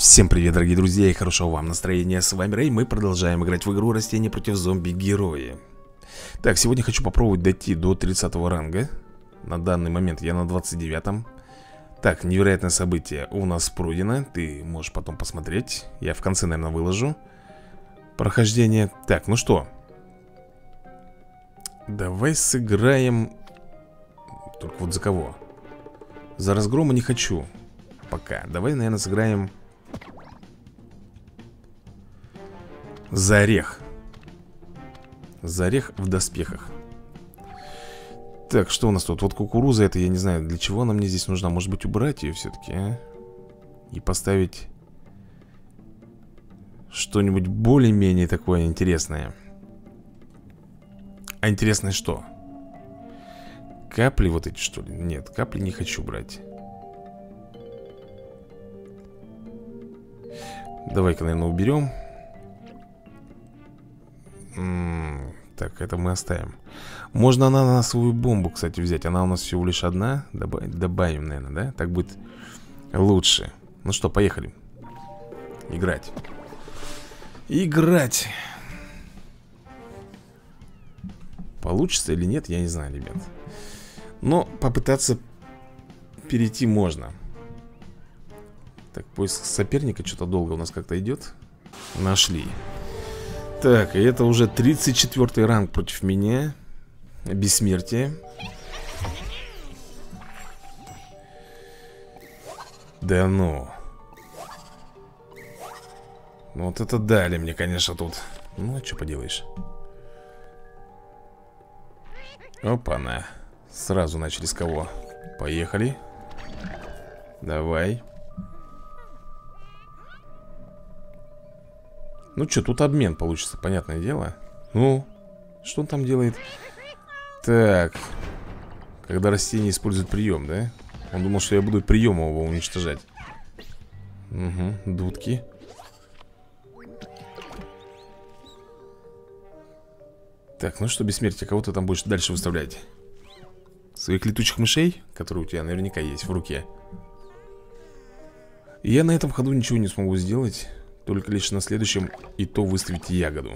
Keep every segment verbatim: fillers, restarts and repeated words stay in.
Всем привет, дорогие друзья, и хорошего вам настроения. С вами Рэй, мы продолжаем играть в игру Растения против зомби-герои. Так, сегодня хочу попробовать дойти до тридцатого ранга. На данный момент я на двадцать девятом. Так, невероятное событие у нас пройдено. Ты можешь потом посмотреть. Я в конце, наверное, выложу прохождение. Так, ну что, давай сыграем. Только вот за кого? За разгрома не хочу пока. Давай, наверное, сыграем за орех. За орех в доспехах. Так, что у нас тут? Вот кукуруза, это я не знаю, для чего она мне здесь нужна. Может быть, убрать ее все-таки, а? И поставить что-нибудь более-менее такое интересное. А интересное что? Капли вот эти, что ли? Нет, капли не хочу брать. Давай-ка, наверное, уберем. М -м, так, это мы оставим. Можно ананасовую бомбу, кстати, взять. Она у нас всего лишь одна. Добав... Добавим, наверное, да? Так будет лучше. Ну что, поехали. Играть. Играть. Получится или нет, я не знаю, ребят. Но попытаться перейти можно. Так, поиск соперника что-то долго у нас как-то идет. Нашли. Так, и это уже тридцать четвёртый ранг против меня. Бессмертие. Да ну. Ну вот это дали мне, конечно, тут. Ну, а что поделаешь. Опа-на. Сразу начали с кого? Поехали. Давай. Ну что, тут обмен получится, понятное дело. Ну, что он там делает? Так. Когда растение использует прием, да? Он думал, что я буду приемом его уничтожать. Угу, дудки. Так, ну что, бессмертие, кого ты там будешь дальше выставлять? Своих летучих мышей, которые у тебя наверняка есть в руке. Я на этом ходу ничего не смогу сделать. Только лишь на следующем, и то выставить ягоду.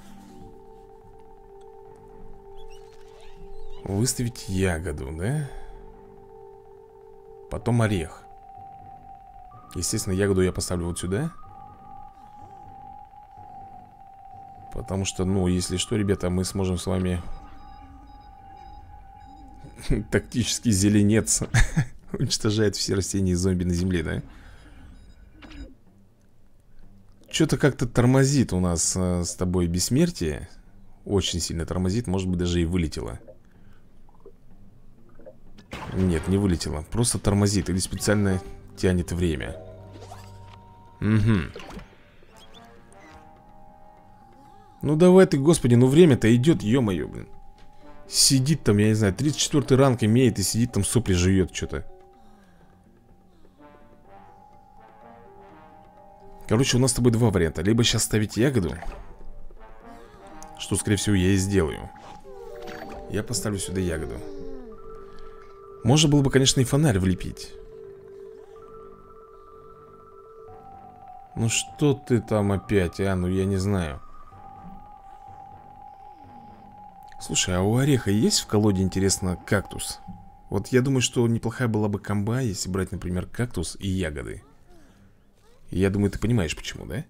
Выставить ягоду, да? Потом орех. Естественно, ягоду я поставлю вот сюда. Потому что, ну, если что, ребята, мы сможем с вами тактический зеленец уничтожает все растения и зомби на земле, да? Что-то как-то тормозит у нас э, с тобой бессмертие. Очень сильно тормозит, может быть, даже и вылетело. Нет, не вылетело. Просто тормозит или специально тянет время. Угу. Ну давай ты, господи, ну время-то идет, ё-моё, блин. Сидит там, я не знаю, тридцать четвёртый ранг имеет и сидит там сопли жует что-то. Короче, у нас с тобой два варианта. Либо сейчас ставить ягоду, что, скорее всего, я и сделаю. Я поставлю сюда ягоду. Можно было бы, конечно, и фонарь влепить. Ну что ты там опять, а? Ну я не знаю. Слушай, а у ореха есть в колоде, интересно, кактус? Вот я думаю, что неплохая была бы комба, если брать, например, кактус и ягоды. Я думаю, ты понимаешь, почему, да?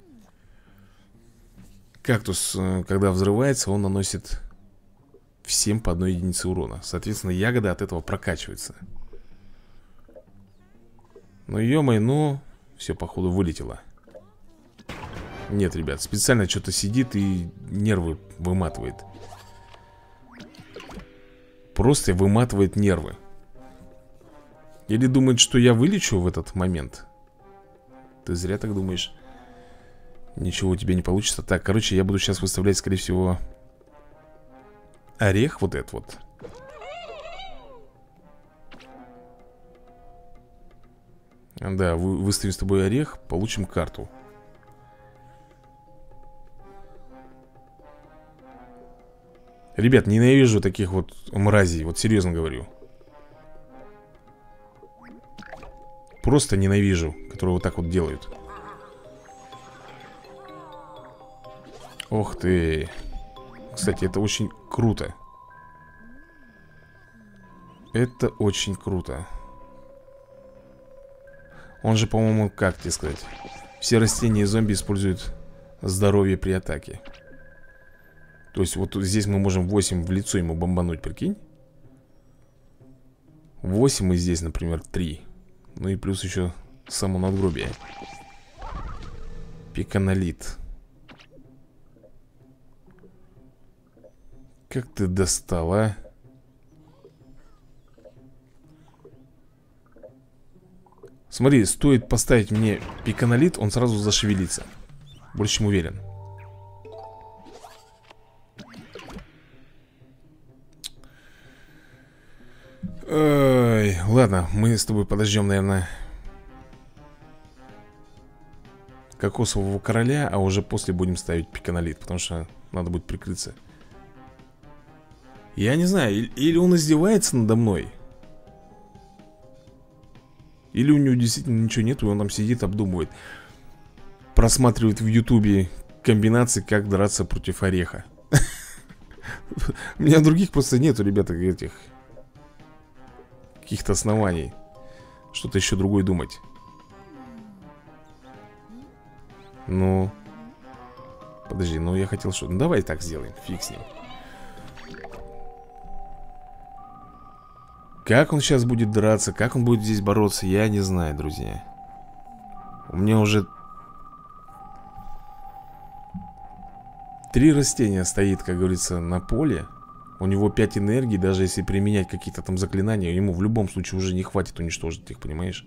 Кактус, когда взрывается, он наносит всем по одной единице урона. Соответственно, ягода от этого прокачивается. Ну, ё-моё, ну... Все, походу, вылетело. Нет, ребят, специально что-то сидит и нервы выматывает. Просто выматывает нервы. Или думает, что я вылечу в этот момент? Ты зря так думаешь. Ничего у тебя не получится. Так, короче, я буду сейчас выставлять, скорее всего, орех вот этот вот. Да, вы, выставим с тобой орех, получим карту. Ребят, ненавижу таких вот мразей. Вот серьезно говорю. Просто ненавижу, которые вот так вот делают. Ох ты. Кстати, это очень круто. Это очень круто. Он же, по-моему, как тебе сказать, все растения и зомби используют здоровье при атаке. То есть вот здесь мы можем восемь в лицо ему бомбануть, прикинь. восемь и здесь, например, три. Ну и плюс еще само надгробие. Пиканолит. Как ты достал, а? Смотри, стоит поставить мне пиканолит, он сразу зашевелится. Больше чем уверен. Ой, ладно, мы с тобой подождем, наверное, кокосового короля, а уже после будем ставить пиканолит, потому что надо будет прикрыться. Я не знаю, или он издевается надо мной, или у него действительно ничего нету, и он там сидит, обдумывает, просматривает в ютубе комбинации, как драться против ореха. У меня других просто нету, ребята, этих каких-то оснований что-то еще другое думать. Ну, подожди, ну я хотел что... Ну давай так сделаем, фиг с ним. Как он сейчас будет драться, как он будет здесь бороться, я не знаю, друзья. У меня уже три растения стоит, как говорится, на поле. У него пять энергий, даже если применять какие-то там заклинания, ему в любом случае уже не хватит уничтожить их, понимаешь?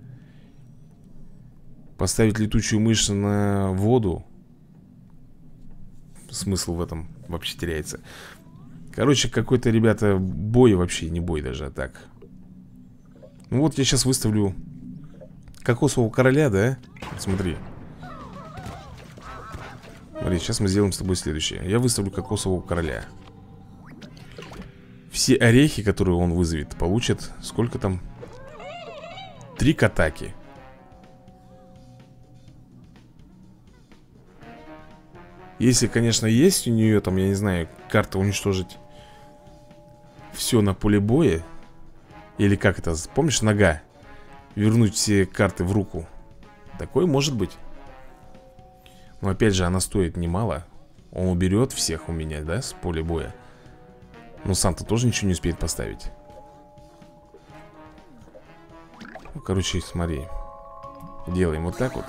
Поставить летучую мышь на воду, смысл в этом вообще теряется. Короче, какой-то, ребята, бой вообще не бой даже, а так. Ну вот я сейчас выставлю кокосового короля, да? Вот смотри. Смотри, сейчас мы сделаем с тобой следующее. Я выставлю кокосового короля. Все орехи, которые он вызовет, получат сколько там? Три к атаке. Если, конечно, есть у нее там, я не знаю, карта уничтожить все на поле боя. Или как это, помнишь, нога? Вернуть все карты в руку. Такое может быть. Но опять же, она стоит немало. Он уберет всех у меня, да, с поля боя. Но сам-то тоже ничего не успеет поставить. Ну, короче, смотри. Делаем вот так вот.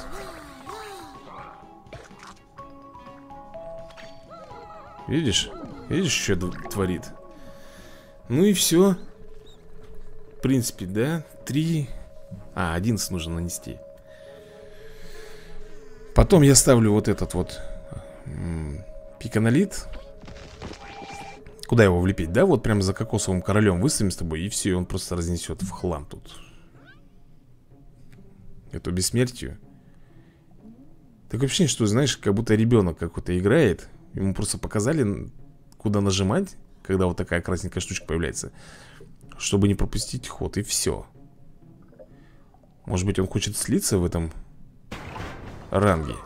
Видишь? Видишь, что творит? Ну и все. В принципе, да? Три. А, одиннадцать нужно нанести. Потом я ставлю вот этот вот пиканолит. Куда его влепить, да? Вот прямо за кокосовым королем выставим с тобой. И все, и он просто разнесет в хлам тут эту бессмертию. Такое ощущение, что, знаешь, как будто ребенок какой-то играет. Ему просто показали, куда нажимать, когда вот такая красненькая штучка появляется, чтобы не пропустить ход, и все. Может быть, он хочет слиться в этом ранге.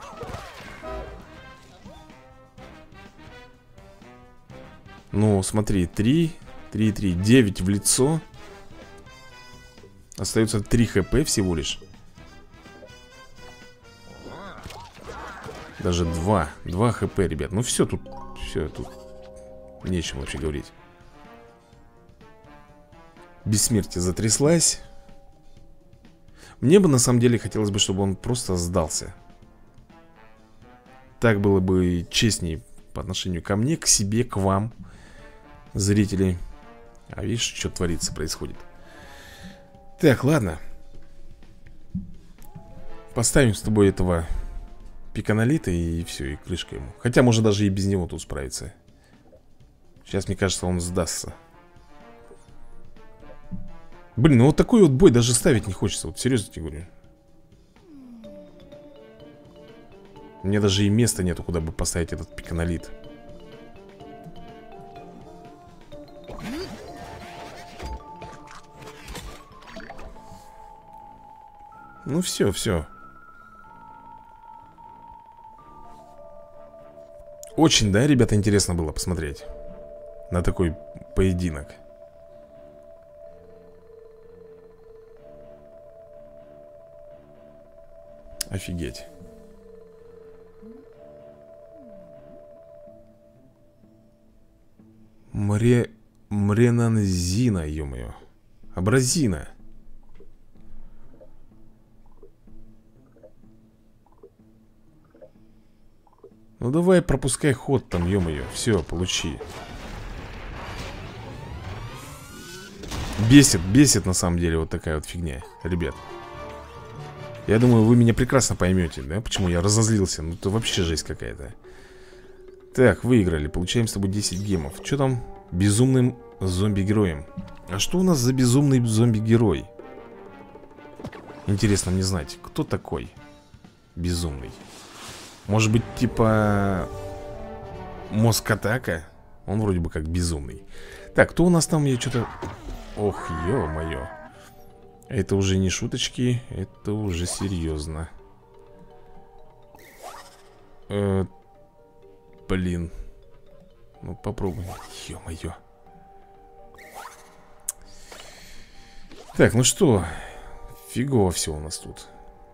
Ну, смотри, три, три, три, девять в лицо. Остается три хп всего лишь. Даже два, два хп, ребят. Ну все, тут, все, тут нечем вообще говорить. Бессмертие затряслась. Мне бы на самом деле хотелось бы, чтобы он просто сдался. Так было бы честней по отношению ко мне, к себе, к вам, зрители. А видишь, что творится, происходит. Так, ладно. Поставим с тобой этого пиканолита и все, и крышка ему. Хотя можно даже и без него тут справиться. Сейчас, мне кажется, он сдастся. Блин, ну вот такой вот бой даже ставить не хочется. Вот серьезно тебе говорю. Мне даже и места нету, куда бы поставить этот пиканолит. Ну все, все. Очень, да, ребята, интересно было посмотреть на такой поединок. Офигеть. Мре... Мренанзина, ё-моё. Абразина. Ну давай пропускай ход там, ё-моё. Все, получи. Бесит, бесит на самом деле вот такая вот фигня, ребят. Я думаю, вы меня прекрасно поймете, да? Почему я разозлился? Ну это вообще жесть какая-то. Так, выиграли, получаем с тобой десять гемов. Что там? Безумным зомби-героем. А что у нас за безумный зомби-герой? Интересно мне знать, кто такой безумный? Может быть, типа Москатака? Он вроде бы как безумный. Так, кто у нас там? Я что-то... Ох, ё-моё. Это уже не шуточки, это уже серьезно. Э, блин. Ну попробуем. Ё-моё. Так, ну что? Фигово все у нас тут.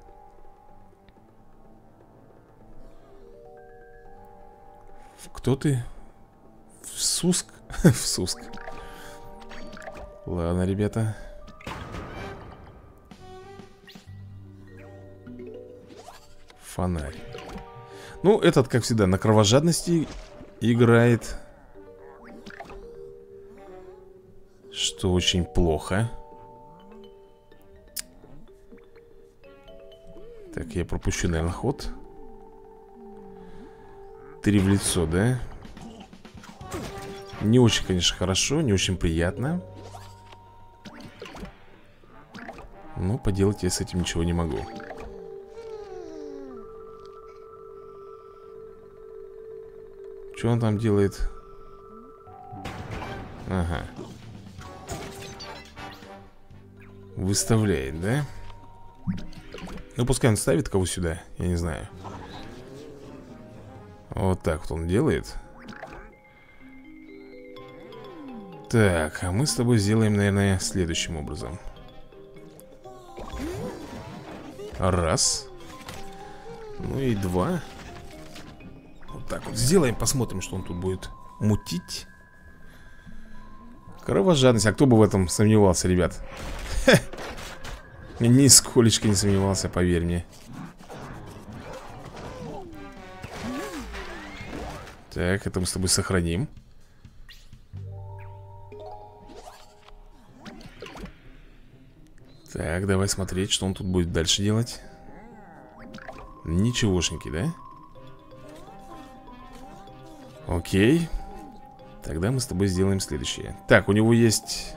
Кто ты? Всуск? Всуск. Ладно, ребята. Фонарь. Ну, этот, как всегда, на кровожадности играет. Что очень плохо. Так, я пропущу, наверное, ход. Три в лицо, да? Не очень, конечно, хорошо, не очень приятно. Но поделать я с этим ничего не могу. Что он там делает? Ага. Выставляет, да? Ну, пускай он ставит кого сюда, я не знаю. Вот так вот он делает. Так, а мы с тобой сделаем, наверное, следующим образом. Раз. Ну и два. Вот так вот сделаем, посмотрим, что он тут будет мутить. Кровожадность, а кто бы в этом сомневался, ребят? Ха! Нисколечко не сомневался, поверь мне. Так, это мы с тобой сохраним. Так, давай смотреть, что он тут будет дальше делать. Ничегошеньки, да? Окей. Тогда мы с тобой сделаем следующее. Так, у него есть...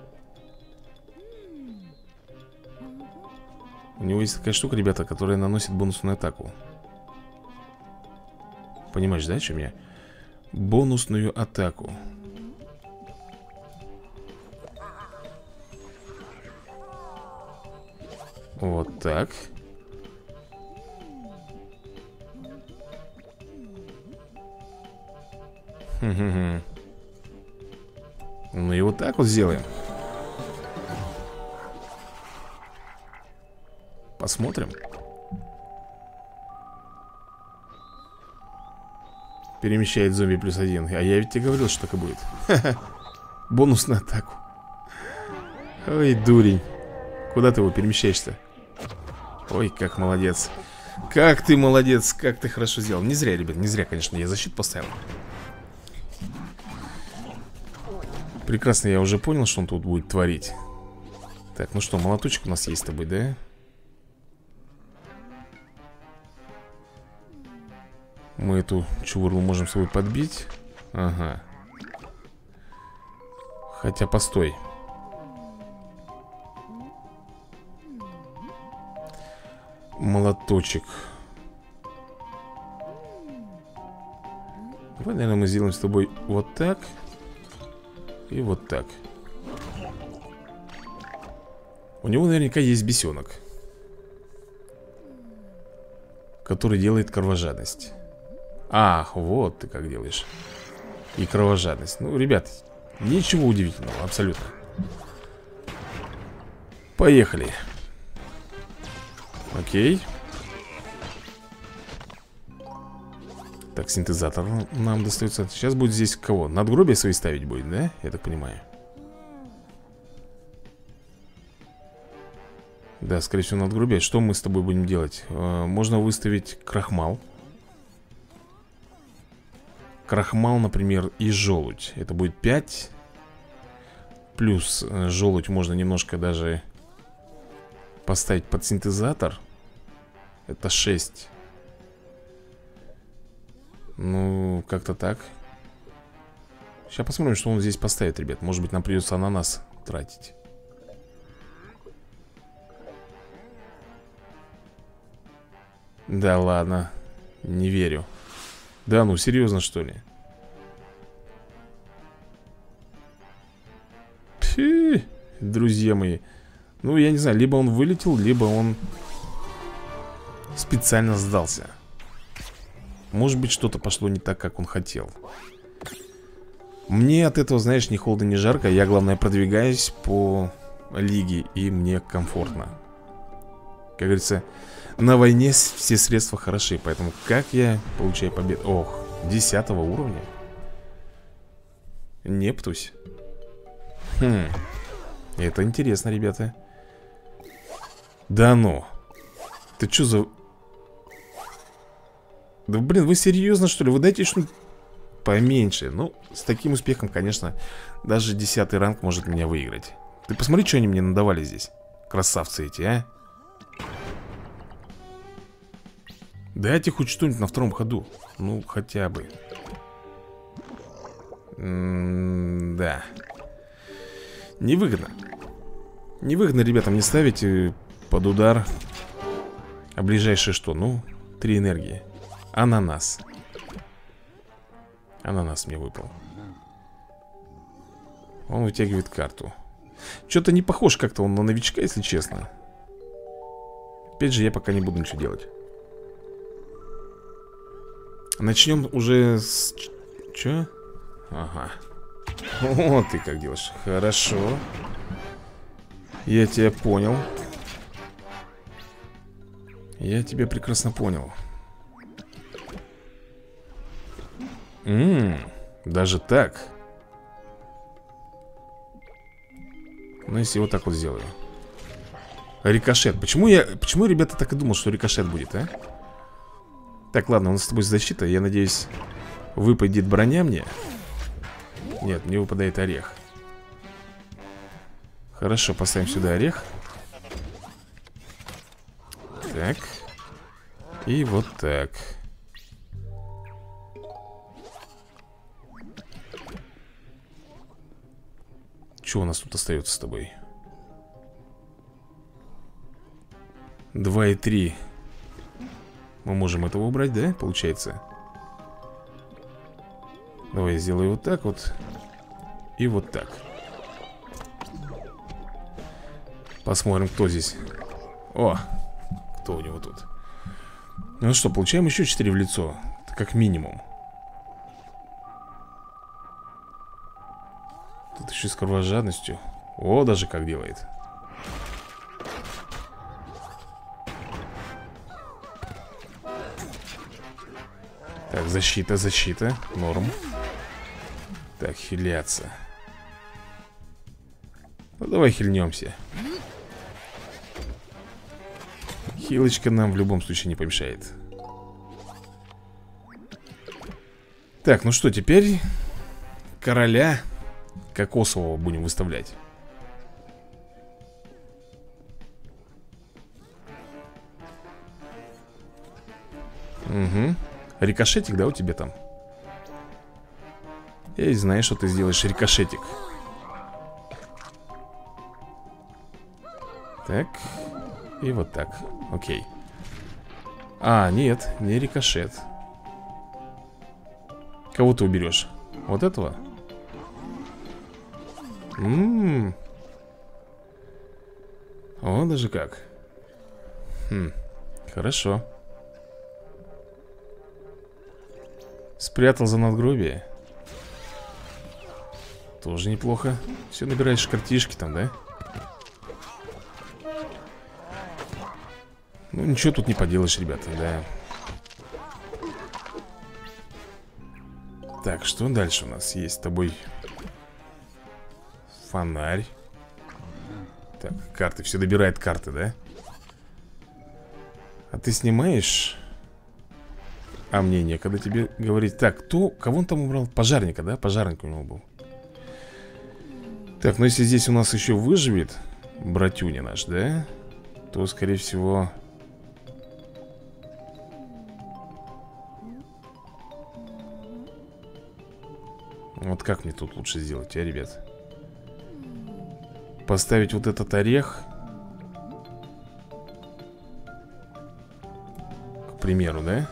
У него есть такая штука, ребята, которая наносит бонусную атаку. Понимаешь, да, о чем я? Бонусную атаку. Вот так. Хм-хм-хм. Ну и вот так вот сделаем. Посмотрим. Перемещает зомби плюс один. А я ведь тебе говорил, что так и будет. Бонус на атаку. Ой, дурень. Куда ты его перемещаешь-то? Ой, как молодец. Как ты молодец, как ты хорошо сделал. Не зря, ребят, не зря, конечно, я защиту поставил. Прекрасно, я уже понял, что он тут будет творить. Так, ну что, молоточек у нас есть с тобой, да? Мы эту чувыру можем с собой подбить. Ага. Хотя, постой. Молоточек. Давай, наверное, мы сделаем с тобой вот так. И вот так. У него наверняка есть бесенок, который делает кровожадность. Ах, вот ты как делаешь. И кровожадность. Ну, ребят, ничего удивительного, абсолютно. Поехали. Окей. Так, синтезатор нам достается. Сейчас будет здесь кого? Надгробие свои ставить будет, да? Я так понимаю. Да, скорее всего, надгробие. Что мы с тобой будем делать? Можно выставить крахмал. Крахмал, например, и желудь. Это будет пять. Плюс желудь можно немножко даже поставить под синтезатор. Это шесть. Ну, как-то так. Сейчас посмотрим, что он здесь поставит, ребят. Может быть, нам придется ананас тратить. Да ладно. Не верю. Да ну, серьезно, что ли? Фи, друзья мои. Ну, я не знаю, либо он вылетел, либо он специально сдался. Может быть, что-то пошло не так, как он хотел. Мне от этого, знаешь, ни холодно, ни жарко. Я, главное, продвигаюсь по лиге, и мне комфортно. Как говорится, на войне все средства хороши. Поэтому как я получаю победу? Ох, десятого уровня. Нептусь. Хм. Это интересно, ребята. Да ну. Ты что за... Да блин, вы серьезно, что ли? Вы дайте что-нибудь поменьше. Ну, с таким успехом, конечно, даже десятый ранг может меня выиграть. Ты посмотри, что они мне надавали здесь. Красавцы эти, а. Дайте хоть что-нибудь на втором ходу. Ну, хотя бы. М-да. Невыгодно. Невыгодно, ребята, мне ставить под удар. А ближайшее что? Ну, три энергии. Ананас. Ананас мне выпал. Он вытягивает карту. Что-то не похож как-то он на новичка, если честно. Опять же, я пока не буду ничего делать. Начнем уже с... Че? Ага. Вот ты как делаешь. Хорошо. Я тебя понял. Я тебя прекрасно понял. Ммм, даже так. Ну, если вот так вот сделаю. Рикошет. Почему я, почему, ребята, так и думал, что рикошет будет, а? Так, ладно, у нас с тобой защита. Я надеюсь, выпадет броня мне. Нет, мне выпадает орех. Хорошо, поставим сюда орех. Так. И вот так. Что у нас тут остается с тобой? Два и три. Мы можем этого убрать, да? Получается. Давай я сделаю вот так вот. И вот так. Посмотрим, кто здесь. О, кто у него тут. Ну что, получаем еще четыре в лицо. Это как минимум. Тут еще с кровожадностью. О, даже как делает. Так, защита, защита. Норм. Так, хиляться. Ну, давай хильнемся. Хилочка нам в любом случае не помешает. Так, ну что, теперь короля кокосового будем выставлять. Угу. Рикошетик, да, у тебя там? Я и знаю, что ты сделаешь рикошетик. Так. И вот так. Окей. А, нет, не рикошет. Кого ты уберешь? Вот этого? Ммм. О, даже как. Хм. Хорошо. Спрятал за надгробие. Тоже неплохо. Все набираешь картишки там, да? Ну, ничего тут не поделаешь, ребята, да. Так, что дальше у нас есть с тобой? Фонарь. Так, карты, все добирает карты, да? А ты снимаешь? А мне некогда тебе говорить. Так, кто, кого он там убрал? Пожарника, да? Пожарник у него был. Так, ну если здесь у нас еще выживет братюня наш, да? То, скорее всего... Вот как мне тут лучше сделать, а, ребят? Поставить вот этот орех, к примеру, да?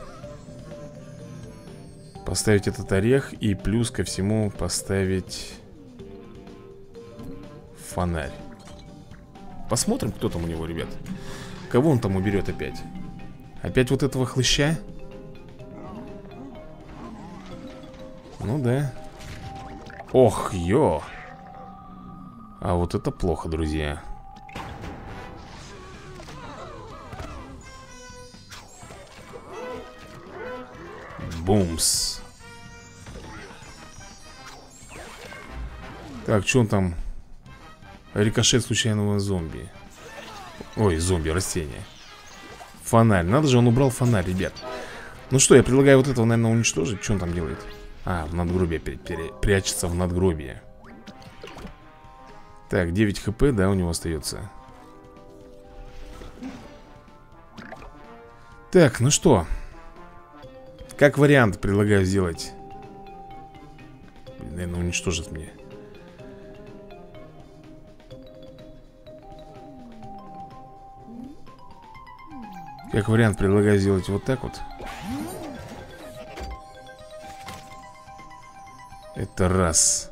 Поставить этот орех и плюс ко всему поставить фонарь. Посмотрим, кто там у него, ребят. Кого он там уберет опять? Опять вот этого хлыща? Ну да. Ох, ё. А вот это плохо, друзья. Бумс. Так, что он там? Рикошет случайного зомби. Ой, зомби, растение. Фонарь, надо же, он убрал фонарь, ребят. Ну что, я предлагаю вот этого, наверное, уничтожить. Что он там делает? А, в надгробие прячется, в надгробие. Так, девять хп, да, у него остается. Так, ну что, как вариант предлагаю сделать. Блин, наверное, уничтожит мне. Как вариант предлагаю сделать вот так вот. Это раз.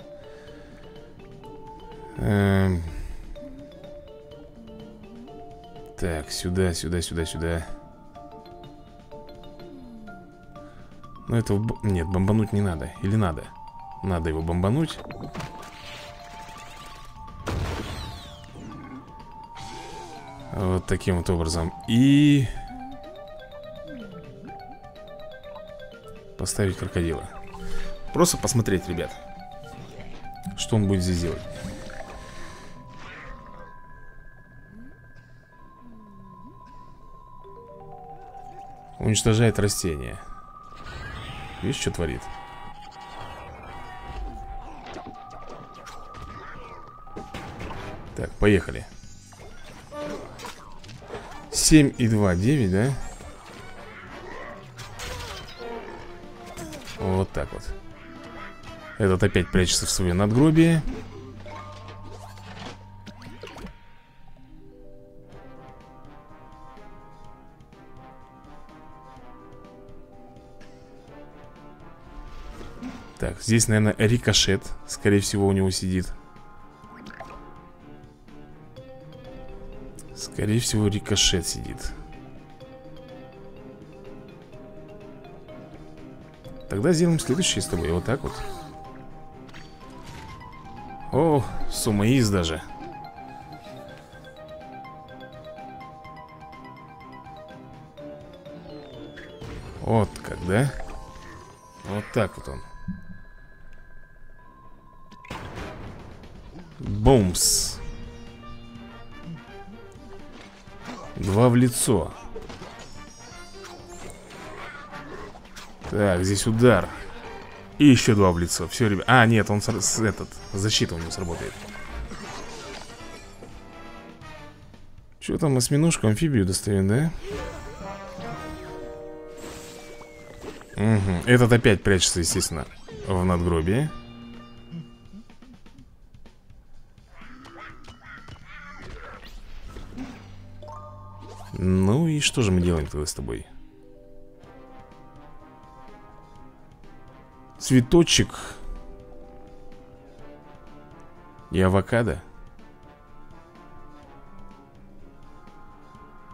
Эм... Так, сюда, сюда, сюда, сюда. Ну это... Нет, бомбануть не надо. Или надо? Надо его бомбануть. Вот таким вот образом. И... поставить крокодила. Просто посмотреть, ребят, что он будет здесь делать. Уничтожает растения. Видишь, что творит? Так, поехали. семь и два, девять, да? Вот так вот. Этот опять прячется в свое надгробие. Так, здесь, наверное, рикошет. Скорее всего, у него сидит. Скорее всего, рикошет сидит. Тогда сделаем следующее с тобой. Вот так вот. О, сумаиз даже. Вот как, да? Вот так вот он. Бумс. Два в лицо. Так, здесь удар. И еще два в лицо. Все, ребят. А, нет, он с, с, этот. Защита у него сработает. Что там, осьминожку, амфибию достаем, да? Угу. Этот опять прячется, естественно, в надгробии. Ну и что же мы делаем тогда с тобой? Цветочек и авокадо.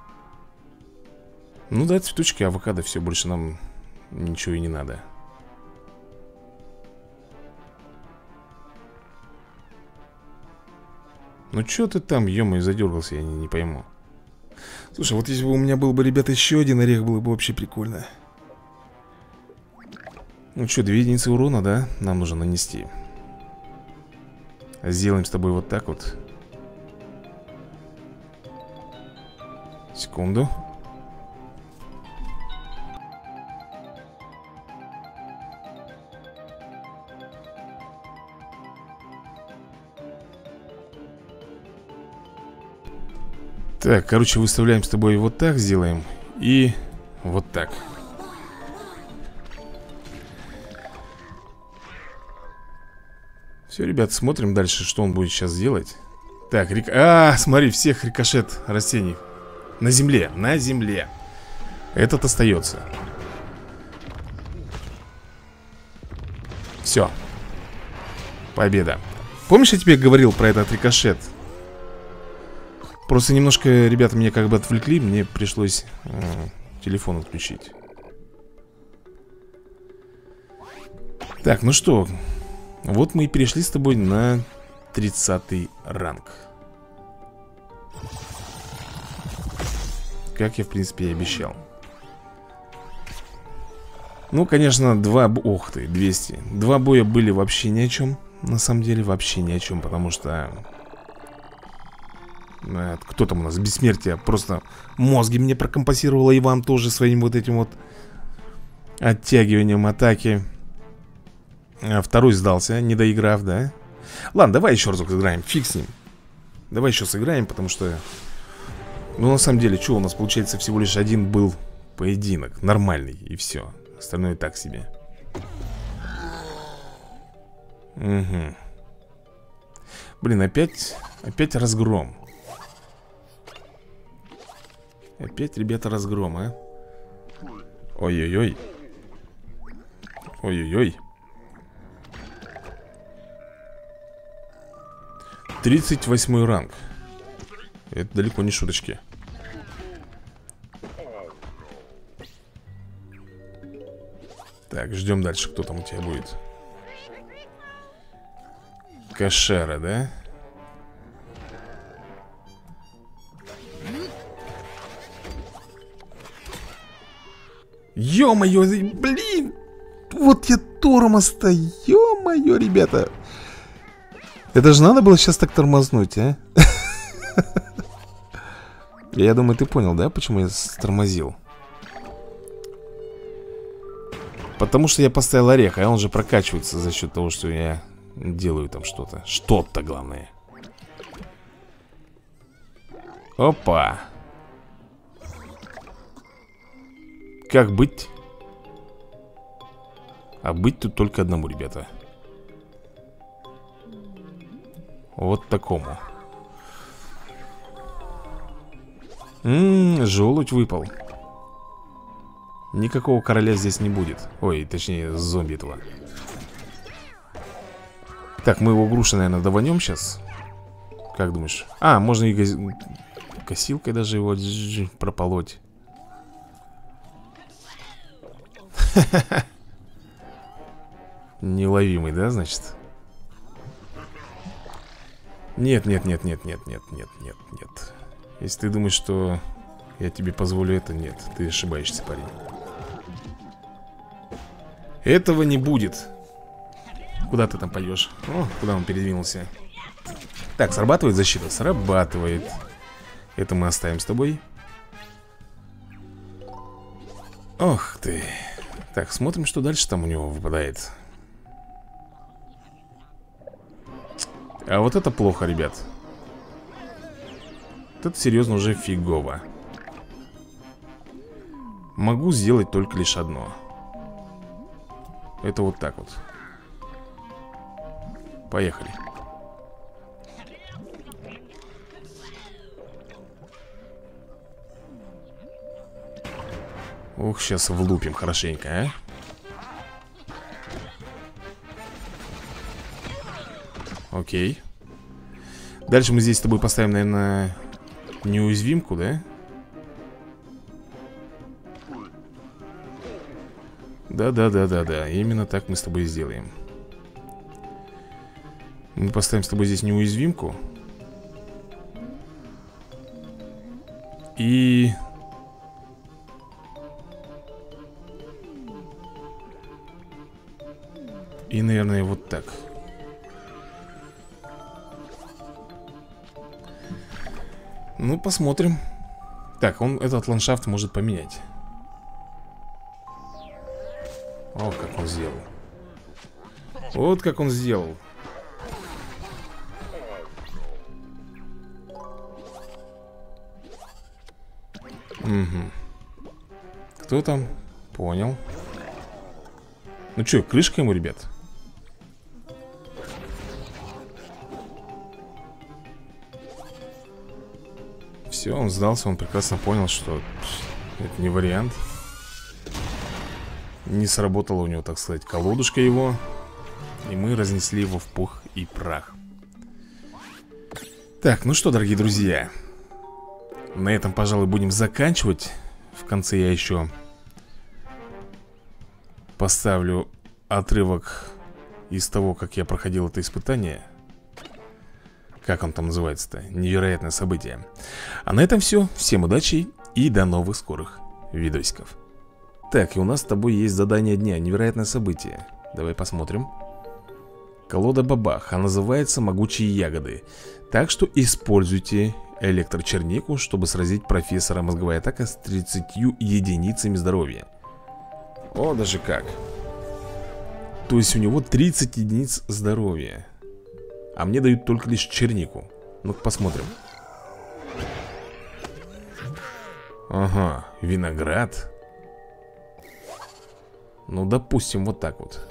Ну да, цветочки и авокадо. Все, больше нам ничего и не надо. Ну что ты там, ё-моё, задергался, я не, не пойму. Слушай, вот если бы у меня был бы, ребята, еще один орех, было бы вообще прикольно. Ну что, две единицы урона, да? Нам нужно нанести. Сделаем с тобой вот так вот. Секунду. Так, короче, выставляем с тобой вот так, сделаем. И вот так. Все, ребят, смотрим дальше, что он будет сейчас делать. Так, рик... А, смотри, всех рикошет растений. На земле, на земле. Этот остается. Все. Победа. Помнишь, я тебе говорил про этот рикошет? Просто немножко, ребята, меня как бы отвлекли. Мне пришлось э, телефон отключить. Так, ну что, вот мы и перешли с тобой на тридцатый ранг. Как я, в принципе, и обещал. Ну, конечно, два... Ох ты, двести. Два боя были вообще ни о чем. На самом деле, вообще ни о чем. Потому что... Кто там у нас? Бессмертие. Просто мозги мне прокомпенсировало. И вам тоже своим вот этим вот оттягиванием атаки. А второй сдался, не доиграв, да? Ладно, давай еще разок сыграем. Фиг с ним. Давай еще сыграем, потому что... Ну, на самом деле, что у нас получается? Всего лишь один был поединок. Нормальный, и все. Остальное так себе. Угу. Блин, опять... Опять разгром. Опять, ребята, разгром, а? Ой-ой-ой. Ой-ой-ой. тридцать восьмой ранг. Это далеко не шуточки. Так, ждем дальше, кто там у тебя будет. Кошара, да? Ё-моё, блин! Вот я тормоз-то, ё-моё, ребята! Это же надо было сейчас так тормознуть, а? Я думаю, ты понял, да, почему я тормозил? Потому что я поставил орех, а он же прокачивается за счет того, что я делаю там что-то. Что-то, главное. Опа! Как быть? А быть тут только одному, ребята. Вот такому. Ммм, желудь выпал. Никакого короля здесь не будет. Ой, точнее, зомби этого. Так, мы его груши, наверное, даванем сейчас. Как думаешь? А, можно и газ... косилкой даже его прополоть. Неловимый, да, значит? Нет, нет, нет, нет, нет, нет, нет, нет, нет. Если ты думаешь, что я тебе позволю это, нет, ты ошибаешься, парень. Этого не будет. Куда ты там пойдешь? О, куда он передвинулся? Так, срабатывает защита? Срабатывает. Это мы оставим с тобой. Ох ты. Так, смотрим, что дальше там у него выпадает. А вот это плохо, ребят. Вот это серьезно уже фигово. Могу сделать только лишь одно. Это вот так вот. Поехали. Ух, сейчас влупим хорошенько, а. Окей. Дальше мы здесь с тобой поставим, наверное, неуязвимку, да? Да-да-да-да-да. Именно так мы с тобой и сделаем. Мы поставим с тобой здесь неуязвимку. И... И, наверное, вот так. Ну, посмотрим. Так, он этот ландшафт может поменять. О, как он сделал. Вот как он сделал. Угу. Кто там? Понял. Ну что, крышка ему, ребят? Все, он сдался, он прекрасно понял, что это не вариант. Не сработала у него, так сказать, колодушка его. И мы разнесли его в пух и прах. Так, ну что, дорогие друзья, на этом, пожалуй, будем заканчивать. В конце я еще поставлю отрывок из того, как я проходил это испытание. Как он там называется-то? Невероятное событие. А на этом все. Всем удачи и до новых скорых видосиков. Так, и у нас с тобой есть задание дня. Невероятное событие. Давай посмотрим. Колода бабах. А называется «Могучие ягоды». Так что используйте электрочернику, чтобы сразить профессора. Мозговая атака с тридцатью единицами здоровья. О, даже как. То есть у него тридцать единиц здоровья. А мне дают только лишь чернику. Ну-ка посмотрим. Ага, виноград. Ну, допустим, вот так вот.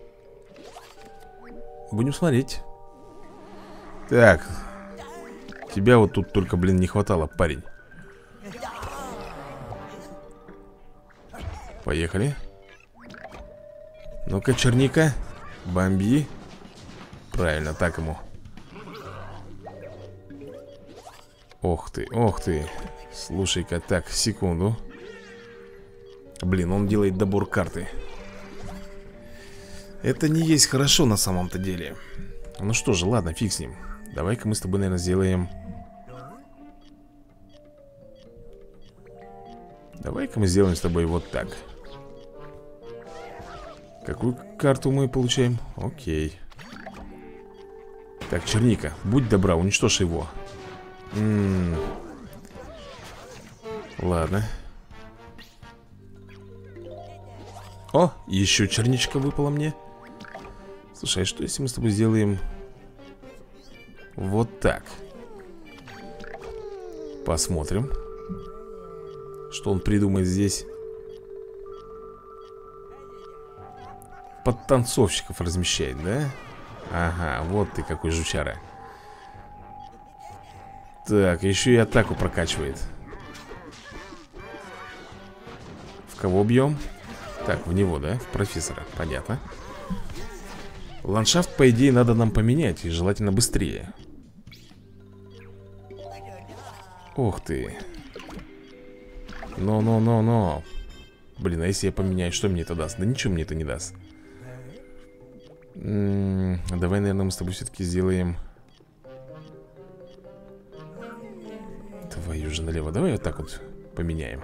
Будем смотреть. Так. Тебя вот тут только, блин, не хватало, парень. Поехали. Ну-ка, черника. Бомби. Правильно, так ему. Ох ты, ох ты. Слушай-ка, так, секунду. Блин, он делает добор карты. Это не есть хорошо на самом-то деле. Ну что же, ладно, фиг с ним. Давай-ка мы с тобой, наверное, сделаем... Давай-ка мы сделаем с тобой вот так. Какую карту мы получаем? Окей. Так, черника, будь добра, уничтожь его. М-м-м. Ладно. О, еще черничка выпала мне. Слушай, а что если мы с тобой сделаем вот так? Посмотрим, что он придумает здесь. Подтанцовщиков размещает, да? Ага, вот ты какой жучара. Так, еще и атаку прокачивает. В кого бьем? Так, в него, да? В профессора, понятно. Ландшафт, по идее, надо нам поменять. И желательно быстрее. Ух ты. Но-но-но-но. Блин, а если я поменяю, что мне это даст? Да ничего мне это не даст. М-м, давай, наверное, мы с тобой все-таки сделаем... Твою же налево. Давай вот так вот поменяем.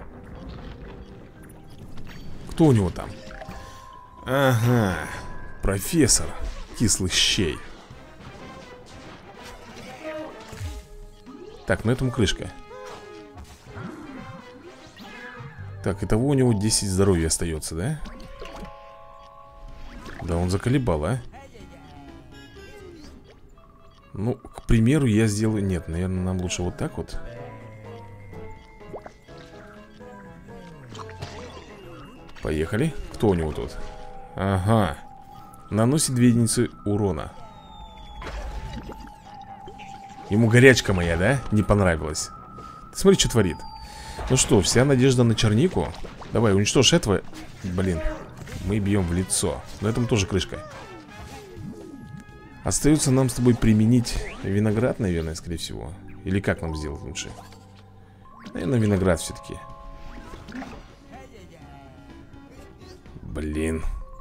Кто у него там? Ага, профессор кислых щей. Так, ну этому крышка. Так, итого у него десять здоровья остается, да? Да, он заколебал, а? Ну, к примеру, я сделаю... Нет, наверное, нам лучше вот так вот. Поехали. Кто у него тут? Ага. Наносит две единицы урона. Ему горячка моя, да? Не понравилась. Ты смотри, что творит. Ну что, вся надежда на чернику. Давай, уничтожь этого. Блин, мы бьем в лицо. Но этому тоже крышка. Остается нам с тобой применить виноград, наверное, скорее всего. Или как нам сделать лучше? Наверное, виноград все-таки. Блин.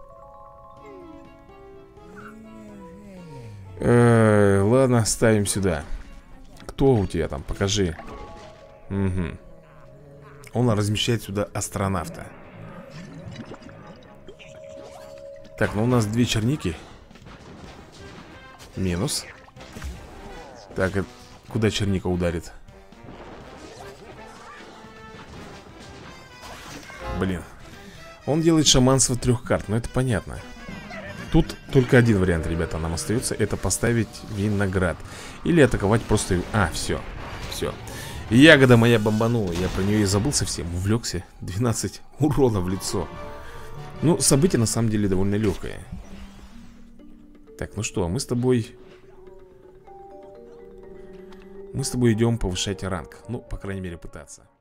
Э-э, ладно, ставим сюда. Кто у тебя там? Покажи. Угу. он размещает сюда астронавта. Так, ну у нас две черники. Минус. Так, куда черника ударит? Блин. Он делает шаманство трех карт, но это понятно. Тут только один вариант, ребята, нам остается. Это поставить виноград. Или атаковать просто... А, все, все. Ягода моя бомбанула. Я про нее и забыл совсем, увлекся. двенадцать урона в лицо. Ну, событие на самом деле довольно легкое. Так, ну что, мы с тобой... Мы с тобой идем повышать ранг. Ну, по крайней мере, пытаться.